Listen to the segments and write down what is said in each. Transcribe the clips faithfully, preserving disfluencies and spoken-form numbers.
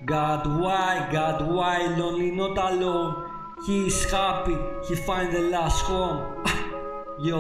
God why, God why, lonely not alone. He is happy, he find the last home. Yo.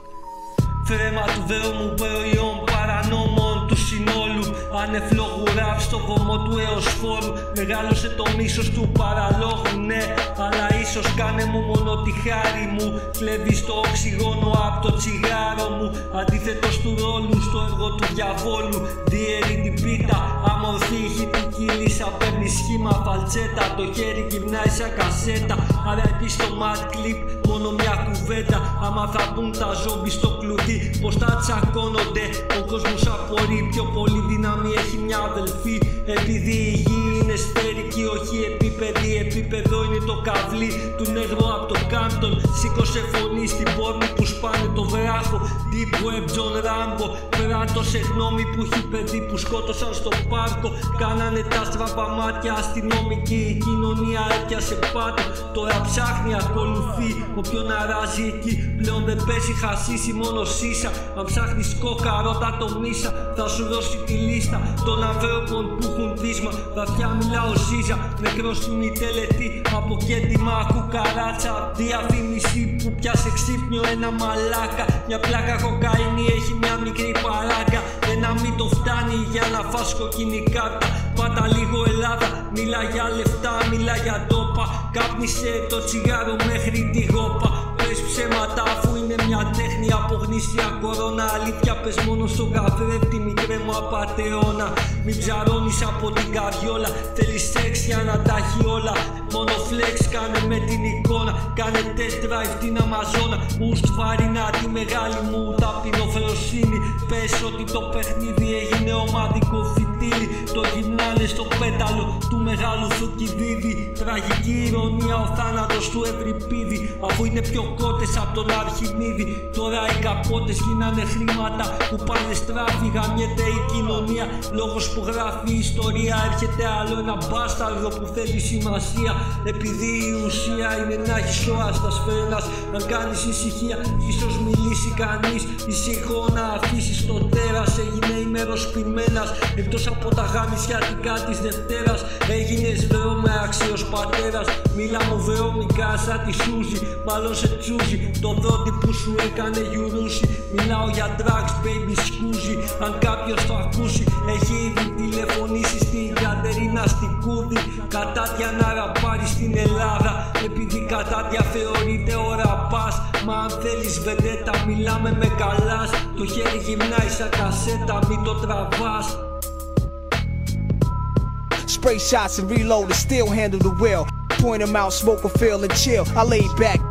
Φρέμα του δρόμου προϊόν παρανόμων του συνόλου. Ανεφλόγου ράφ στο βωμό του έως φόρου. Μεγάλωσε το μίσος του παραλόγου, ναι. Αλλά ίσως κάνε μου μόνο τη χάρη μου. Κλέβεις το οξυγόνο από το τσιγάρο μου. Αντίθετος του ρόλου στο έργο του διαβόλου. Διέρη την πίτα, αμορφή ηχητική λύσα. Παίρνει σχήμα φαλτσέτα. Το χέρι γυρνάει σαν κασέτα. Άρα επίσης στο mad clip μόνο μια κουβέντα. Άμα θα μπουν τα ζόμπι στο κλουβί, πως τα τσακώνονται. Ο κόσμος απορεί, πιο πολύ δύναμη έχει μια αδελφή. Επειδή η γη είναι σφαιρική, όχι επίπεδη. Επίπεδο είναι το καβλί του νεγρό από το Κάμπτον. Σήκωσε φωνή στην πόρνη που σπάνε το βράχο. Deep Web, John Rambo. Περάτωσε γνώμη που έχει παιδί που σκότωσαν στο πάρκο. Κάνανε τα στραβά μάτια αστυνομική. Η κοινωνία έπιασε πάτο. Τώρα ψάχνει, ακολουθεί. Όποιον αράζει εκεί πλέον δεν παίζει χασίσει, μόνο σύσα. Αν ψάχνεις κόκα, ρώτα το μίσα. Θα σου δώσει τη λίστα των ανθρώπων που έχουν δύσμα. Βαθιά μιλάω ζίζα, νεκρός στην η τελετή. Από κέντημα κουκαράτσα. Διαφήμιση που πιάσε ξύπνιο ένα μαλάκα. Μια πλάκα κοκαίνη έχει μια μικρή παράγκα. Ένα μη το φτάνει για να φας κοκκινή κάρτα. Πάτα λίγο Ελλάδα, μιλά για λεφτά, μιλά για ντόπα. Κάπνισε το τσιγάρο μέχρι τη γόπα. Πες ψέματα αφού είναι μια τέχνη από γνήσια κορώνα. Αλήθεια πες μόνο στον καθρέφτη, μικρέ μου απατεώνα. Μην ψαρώνεις από την καριόλα, θέλεις σεξ για να τα έχει όλα. Μόνο flex κάνε με την εικόνα, κάνε test drive την Αμαζόνα. Ουστ βαρίνα τη μεγάλη μου ταπεινοφροσύνη. Πες ότι το παιχνίδι έγινε ομαδικό φυτίλι. Το γυμνάνε στο πέταλο του μεγάλου Θουκυδίδη. Τραγική ηρωνία ο θάνατος του Ευρυπίδη. Αφού είναι πιο κότες από τον Αρχιμίδη. Τώρα οι καπότες γίνανε χρήματα που πάνε στράφη. Γαμιέται η κοινωνία, λόγος που γράφει η ιστορία. Έρχεται άλλο ένα μπάσταρδο που θέλει σημασία. Επειδή η ουσία είναι να έχεις σώα στα σφαίρας. Αν κάνεις ησυχία, ίσως μιλήσει κανείς. Ησυχώ να αφήσεις το τέρας. Έγινε ημεροσπημένας, εκτός από τα γαμισιατικά της Δευτέρας. Έγινες βρώμε άξιος πατέρας. Μίλα μου βρώμικα σαν τη Σούζη. Μάλλον σε τσούζι το δόντι που σου έκανε γιουρούσι. Μιλάω για drugs baby σκούζι. Αν κάποιος το ακούσει, έχει ήδη τηλεφωνήσει στην Κατερίνα στην Κούδη. Κατάτια να ραπάρει στην Ελλάδα, επειδή κατάτια θεωρείται ο ραπάς. Μα αν θέλεις βεντέτα μιλάμε με καλάς. Το χέρι γυμνάει σαν κασέτα, μην το τραβάς. Spray shots and reload and still handle the wheel. Point them out, smoke a feel and chill. I lay back,